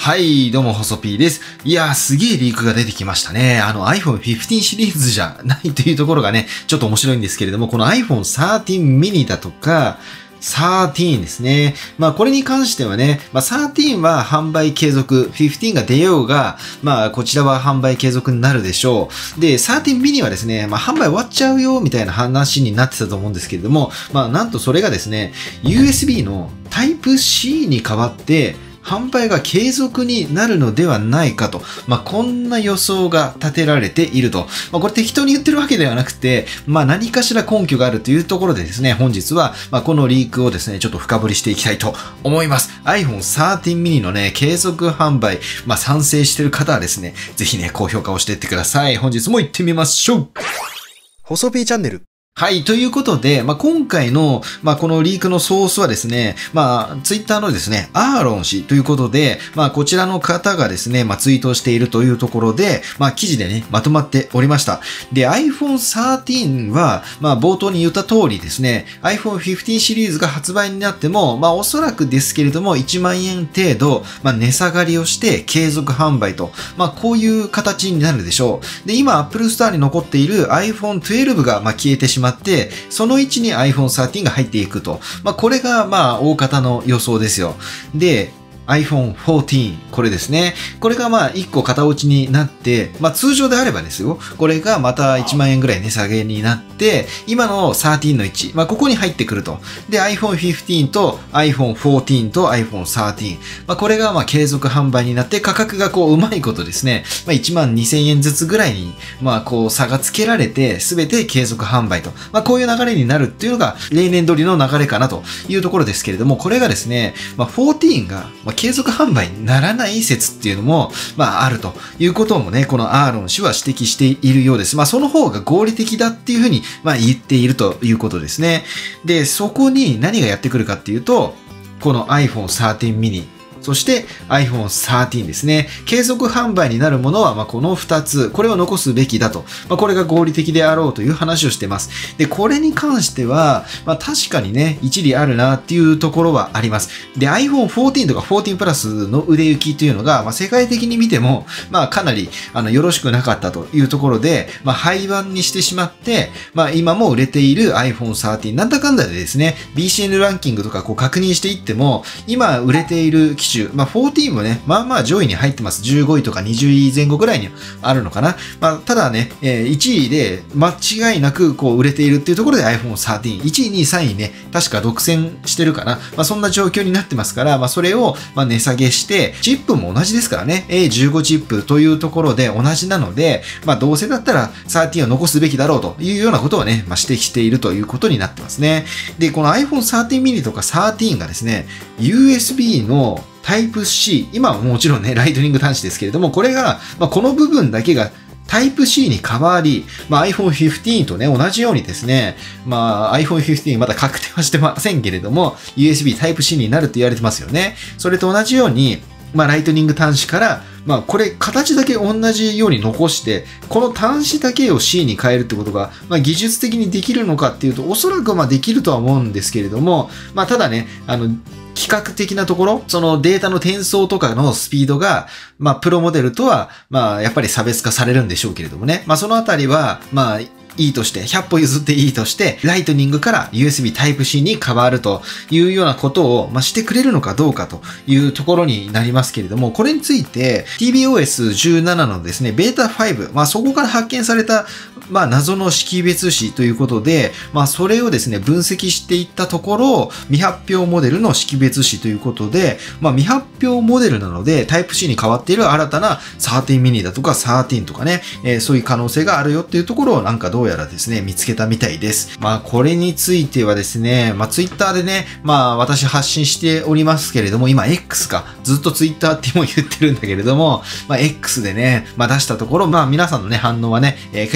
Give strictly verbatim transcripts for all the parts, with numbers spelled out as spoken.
はい、どうも、細 P です。いやー、すげーリークが出てきましたね。あの アイフォンフィフティーン シリーズじゃないというところがね、ちょっと面白いんですけれども、この アイフォンサーティーン mini だとか、サーティーン ですね。まあこれに関してはね、まあサーティーン は販売継続、フィフティーン が出ようが、まあこちらは販売継続になるでしょう。で、サーティーン mini はですね、まあ販売終わっちゃうよ、みたいな話になってたと思うんですけれども、まあなんとそれがですね、ユーエスビー の タイプシー に変わって、販売が継続になるのではないかと。まあ、こんな予想が立てられていると。まあ、これ適当に言ってるわけではなくて、まあ、何かしら根拠があるというところでですね、本日は、まあ、このリークをですね、ちょっと深掘りしていきたいと思います。アイフォンサーティーン mini のね、継続販売、まあ、賛成している方はですね、ぜひね、高評価をしていってください。本日も行ってみましょう。 細 P チャンネル。 はい。ということで、まあ、今回の、まあ、このリークのソースはですね、まあ、ツイッターのですね、アーロン氏ということで、まあ、こちらの方がですね、まあ、ツイートしているというところで、まあ、記事でね、まとまっておりました。で、アイフォンサーティーン は、まあ、冒頭に言った通りですね、アイフォンフィフティーン シリーズが発売になっても、まあ、おそらくですけれども、いちまんえん程度、まあ、値下がりをして継続販売と、まあ、こういう形になるでしょう。で、今、Apple Store に残っている アイフォントゥエルブ が、まあ、消えてしまって、その位置に アイフォンサーティーン が入っていくと。まあ、これが、まあ、大方の予想ですよ。で、アイフォンフォーティーン、これですね。これがまあいっこ型落ちになって、まあ通常であればですよ。これがまたいちまんえんぐらい値下げになって、今のサーティーンの位置、まあここに入ってくると。で、アイフォンフィフティーン と アイフォンフォーティーン と アイフォンサーティーン。まあこれがまあ継続販売になって価格がこううまいことですね。まあいちまんにせんえんずつぐらいに、まあこう差がつけられて、すべて継続販売と。まあこういう流れになるっていうのが例年通りの流れかなというところですけれども、これがですね、まあフォーティーンが、まあ継続販売にならない説っていうのも、まああるということもね、このアーロン氏は指摘しているようです。まあその方が合理的だっていうふうに、まあ言っているということですね。で、そこに何がやってくるかっていうと、この アイフォンサーティーン mini、そして アイフォンサーティーン ですね。継続販売になるものは、まあ、このふたつ、これを残すべきだと。まあ、これが合理的であろうという話をしています。で、これに関しては、まあ、確かにね、一理あるなっていうところはあります。で、アイフォンフォーティーン とかフォーティーンプラスの売れ行きというのが、まあ、世界的に見ても、まあ、かなり、あの、よろしくなかったというところで、まあ、廃盤にしてしまって、まあ、今も売れている アイフォンサーティーン、なんだかんだでですね、ビーシーエヌ ランキングとかこう確認していっても、今売れている機種、まあ、フォーティーンもね、まあまあ上位に入ってます。じゅうごいとかにじゅういぜん後ぐらいにあるのかな。まあ、ただね、えー、いちいで間違いなくこう売れているっていうところで アイフォンサーティーン、いちい、にい、さんいね、確か独占してるかな。まあ、そんな状況になってますから、まあ、それをまあ値下げして、チップも同じですからね、エーじゅうご チップというところで同じなので、まあ、どうせだったらサーティーンを残すべきだろうというようなことをね、まあ、指摘しているということになってますね。で、この アイフォンサーティーン mini とかサーティーンがですね、ユーエスビー のタイプ シー、今はもちろんね、ライトニング端子ですけれども、これが、まあ、この部分だけがタイプ シー に変わり、まあ、アイフォンフィフティーン とね、同じようにですね、まあ、アイフォンフィフティーン まだ確定はしてませんけれども、ユーエスビー タイプ シー になると言われてますよね。それと同じように、まあ、ライトニング端子から、まあ、これ、形だけ同じように残して、この端子だけを シー に変えるってことが、まあ、技術的にできるのかっていうと、おそらくまあできるとは思うんですけれども、まあ、ただね、あの、企画的なところ、そのデータの転送とかのスピードが、まあ、プロモデルとは、まあ、やっぱり差別化されるんでしょうけれどもね。まあ、そのあたりは、まあ、いいとして、ひゃっぽ譲っていいとして、ライトニングから ユーエスビー タイプ シー に変わるというようなことを、まあ、してくれるのかどうかというところになりますけれども、これについて ティービーオーエスじゅうなな のですね、ベータファイブ、まあ、そこから発見された、まあ、謎の識別子ということで、まあ、それをですね、分析していったところ、未発表モデルの識別子ということで、まあ、未発表モデルなので、タイプ シー に変わっている新たなサーティーン mini だとかサーティーンとかね、えー、そういう可能性があるよっていうところをなんかどうやらですね、見つけたみたいです。まあ、これについてはですね、まあ、ツイッターでね、まあ、私発信しておりますけれども、今 X か、ずっとツイッターっても言ってるんだけれども、まあ、X でね、まあ、出したところ、まあ、皆さんのね、反応はね、えー、結構あり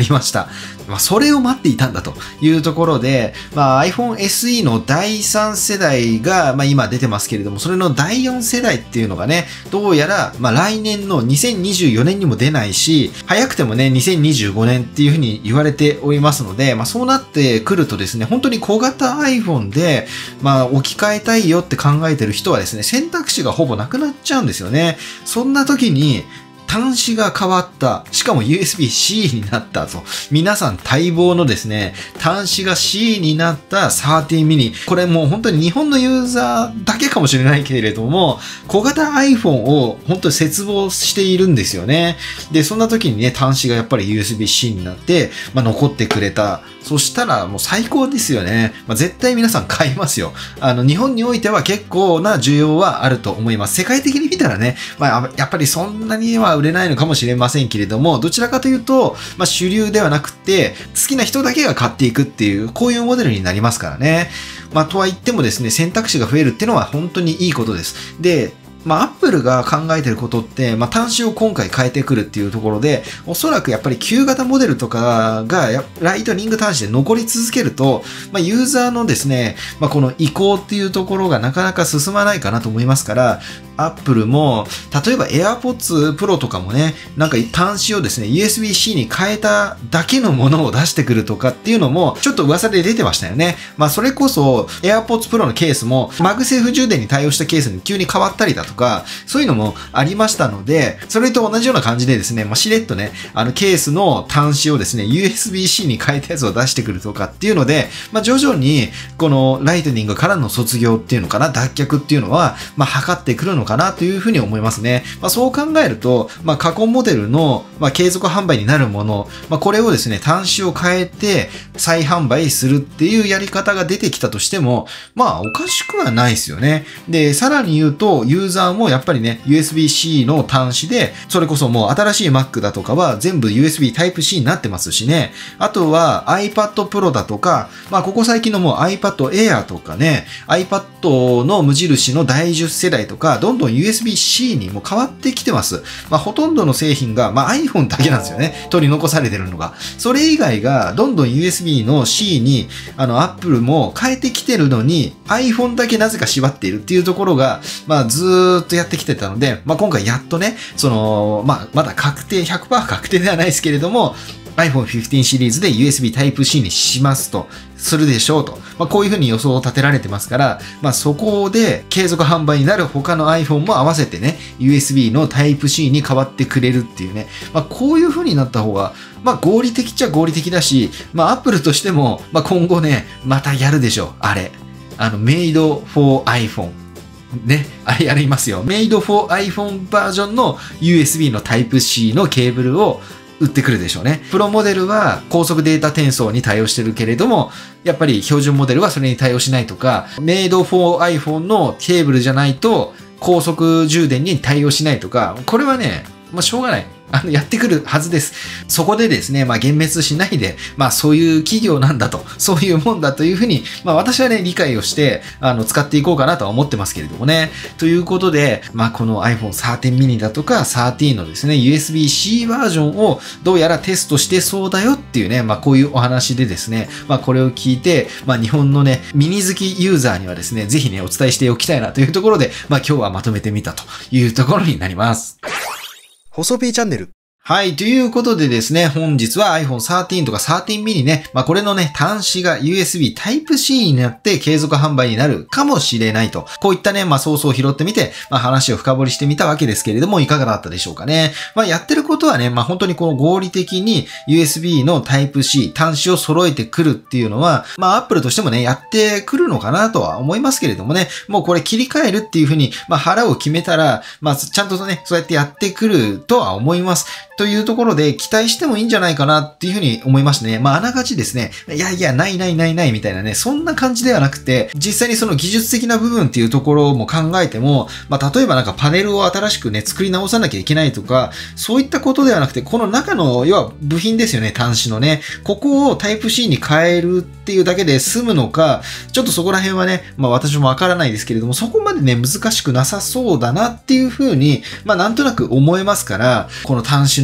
きました。まあ、それを待っていたんだというところで、まあ、iPhone エスイー のだいさん世代が、まあ、今出てますけれども、それのだいよん世代っていうのがね、どうやら、まあ、来年のにせんにじゅうよねんにも出ないし、早くてもね、にせんにじゅうごねんっていうふうに言われておりますので、まあ、そうなってくるとですね、本当に小型 iPhone で、まあ、置き換えたいよって考えてる人はですね、選択肢がほぼなくなっちゃうんですよね。そんな時に、端子が変わった。しかも ユーエスビーシー になったと。皆さん待望のですね、端子が シー になったサーティーンミニ。これもう本当に日本のユーザーだけかもしれないけれども、小型 iPhone を本当に切望しているんですよね。で、そんな時にね、端子がやっぱり ユーエスビーシー になって、まあ、残ってくれた。そしたらもう最高ですよね。まあ、絶対皆さん買いますよ。あの、日本においては結構な需要はあると思います。世界的に見たらね、まあ、やっぱりそんなには売れないのかもしれませんけれども、どちらかというと、まあ、主流ではなくて、好きな人だけが買っていくっていう、こういうモデルになりますからね。まあ、とは言ってもですね、選択肢が増えるっていうのは本当にいいことです。で、まあ、アップルが考えてることって、まあ、端子を今回変えてくるっていうところで、おそらくやっぱり旧型モデルとかが、ライトニング端子で残り続けると、まあ、ユーザーのですね、まあ、この移行っていうところがなかなか進まないかなと思いますから、アップルも、例えば AirPods Pro とかもね、なんか端子をですね、ユーエスビーシー に変えただけのものを出してくるとかっていうのも、ちょっと噂で出てましたよね。まあ、それこそ AirPods Pro のケースも、マグセーフ充電に対応したケースに急に変わったりだとか、そういうのもありましたので、それと同じような感じでですね、まあ、しれっとね、あのケースの端子をですね、ユーエスビーシー に変えたやつを出してくるとかっていうので、まあ、徐々に、このライトニングからの卒業っていうのかな、脱却っていうのは、まあ、測ってくるのかなというふうに思いますね。まあ、そう考えると、まあ、過去モデルの、まあ、継続販売になるもの、まあ、これをですね、端子を変えて再販売するっていうやり方が出てきたとしても、まあ、おかしくはないですよね。で、さらに言うと、ユーザーもやっぱりね、ユーエスビーシー の端子で、それこそもう新しい Mac だとかは全部 ユーエスビー Type-C になってますしね。あとは iPad Pro だとか、まあここ最近のもう iPad Air とかね、iPad の無印のだいじゅっ世代とか、どんどん ユーエスビーシー にも変わってきてます。まあほとんどの製品が、まあ iPhone だけなんですよね。取り残されてるのが。それ以外がどんどん ユーエスビー の C に、あの Apple も変えてきてるのに、iPhone だけなぜか縛っているっていうところが、まあずーっとやってきてたので、まあ、今回やっとね、その、まあ、まだ確定、ひゃくパーセント 確定ではないですけれども、iPhone じゅうごシリーズで ユーエスビー Type-C にしますと、するでしょうと。まあ、こういうふうに予想を立てられてますから、まあ、そこで継続販売になる他の iPhone も合わせてね、ユーエスビー の Type-C に変わってくれるっていうね、まあ、こういうふうになった方が、まあ、合理的っちゃ合理的だし、まあ、Apple としても、まあ、今後ね、またやるでしょう。あれ。あの、Made for iPhone。ね、あれやりますよ。Made for iPhone バージョンの ユーエスビー の Type-C のケーブルを売ってくるでしょうね。プロモデルは高速データ転送に対応してるけれども、やっぱり標準モデルはそれに対応しないとか、Made for iPhone のケーブルじゃないと高速充電に対応しないとか、これはね、まあ、しょうがない。あの、やってくるはずです。そこでですね、まあ、幻滅しないで、まあ、そういう企業なんだと、そういうもんだというふうに、まあ、私はね、理解をして、あの、使っていこうかなとは思ってますけれどもね。ということで、まあ、この iPhone サーティーン mini だとか、サーティーン のですね、ユーエスビーシー バージョンをどうやらテストしてそうだよっていうね、まあ、こういうお話でですね、まあ、これを聞いて、まあ、日本のね、ミニ好きユーザーにはですね、ぜひね、お伝えしておきたいなというところで、まあ、今日はまとめてみたというところになります。 細 P チャンネル。 はい。ということでですね、本日は iPhone サーティーン とかサーティーン mini ね、まあこれのね、端子が ユーエスビー Type-C になって継続販売になるかもしれないと。こういったね、まあソースを拾ってみて、まあ話を深掘りしてみたわけですけれども、いかがだったでしょうかね。まあやってることはね、まあ本当にこの合理的に ユーエスビー の Type-C、端子を揃えてくるっていうのは、まあ Apple としてもね、やってくるのかなとは思いますけれどもね、もうこれ切り替えるっていうふうに、まあ腹を決めたら、まあちゃんとね、そうやってやってくるとは思います。というところで期待してもいいんじゃないかなっていうふうに思いましたね。まああながちですね、いやいや、ないないないないみたいなね、そんな感じではなくて、実際にその技術的な部分っていうところも考えても、まあ例えばなんかパネルを新しくね、作り直さなきゃいけないとか、そういったことではなくて、この中の、要は部品ですよね、端子のね、ここを Type-C に変えるっていうだけで済むのか、ちょっとそこら辺はね、まあ私もわからないですけれども、そこまでね、難しくなさそうだなっていうふうに、まあなんとなく思えますから、この端子の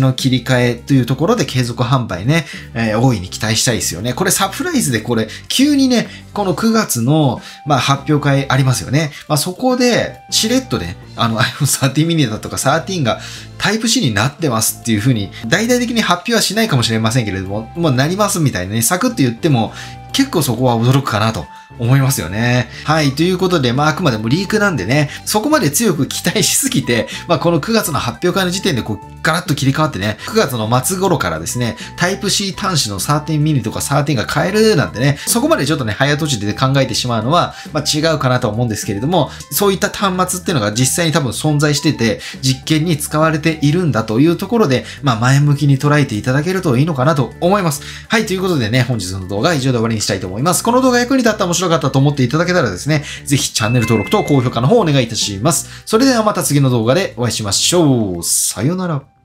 の切り替えというところで継続販売ね、えー、大いに期待したいですよね。これサプライズでこれ、急にね、このくがつの、まあ、発表会ありますよね。まあ、そこで、しれっとね、あの iPhone サーティー mini だとかサーティーンがタイプ C になってますっていう風に、大々的に発表はしないかもしれませんけれども、もうなりますみたいなね、サクッと言っても、結構そこは驚くかなと思いますよね。はい。ということで、まあ、あくまでもリークなんでね、そこまで強く期待しすぎて、まあ、このくがつの発表会の時点でこう、ガラッと切り替わってね、くがつの末頃からですね、タイプ C 端子のサーティーン mini とかサーティーンが買えるなんてね、そこまでちょっとね、早とちりで考えてしまうのは、まあ、違うかなと思うんですけれども、そういった端末っていうのが実際に多分存在してて、実験に使われているんだというところで、まあ、前向きに捉えていただけるといいのかなと思います。はい。ということでね、本日の動画は以上で終わりにしたいと思います。この動画役に立った、面白かったと思っていただけたらですね、ぜひチャンネル登録と高評価の方をお願いいたします。それではまた次の動画でお会いしましょう。さようなら。